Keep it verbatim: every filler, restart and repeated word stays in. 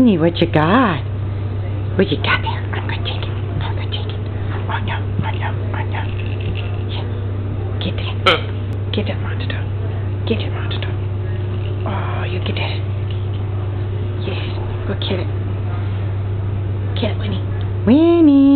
Winnie, what you got? What you got there? I'm gonna take it. I'm gonna take it. Oh no, oh no, oh no. Yeah. Get that. Get that monster. Get that monster. Oh, you get that. Yes. Go kill it. Kill it, Winnie. Winnie.